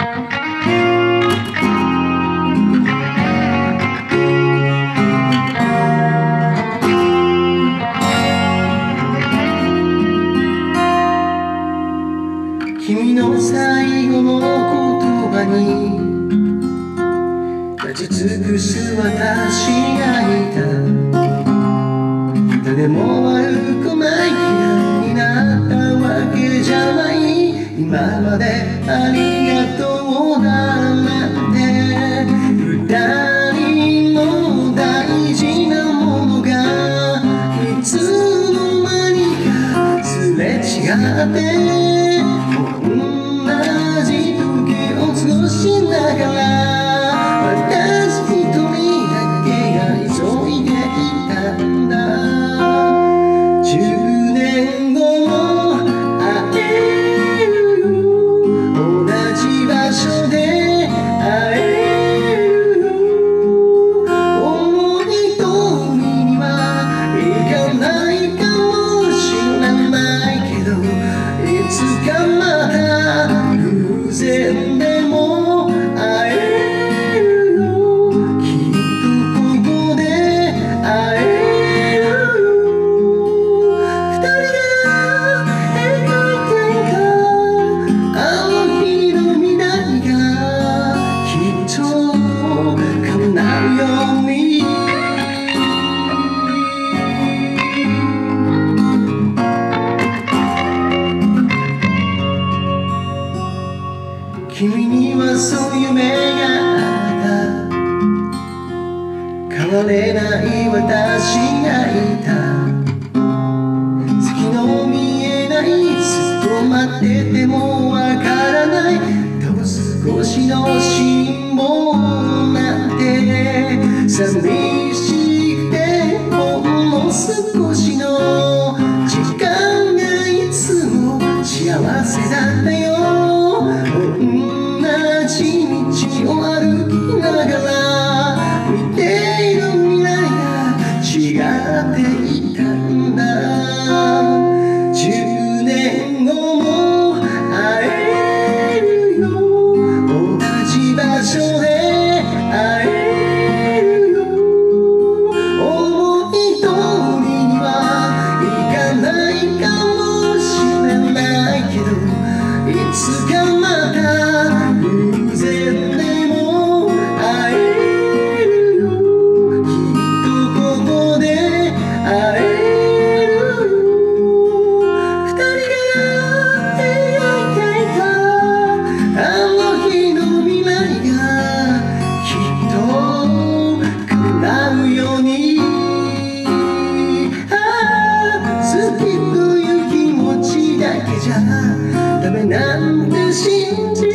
君の最後の言葉に立ち尽くす私がいた。誰も悪くない嫌いになったわけじゃない。今までありがとうだなんて二人の大事なものがいつの間にかすれ違って同じ時計を過ごしながら私一人だけが急いでいたんだ。10年後も会えるよ、同じ場所で会えるよ。思い通りにはいかないかもしれないけど、いつかまた偶然でも会えるよ。きっとここで会えるよ。二人が描いていたあの日の未来がきっと叶うように。君にはそういう夢があった。変われない私がいた。先の見えないずっと待っててもわからないどう少しの辛抱なんて寂しくてほんの少しの時間がいつも幸せだったよ。同じ道を歩きながら見ている未来が違っていたんだ。10年後も会えるよ、同じ場所で会えるよ。思い通りにはいかないかもしれないけど、いつかまた偶然でも会えるよ。きっとここで会えるよ。二人が描いていたあの日の未来がきっと叶うように。好きという気持ちだけじゃダメなんて信じ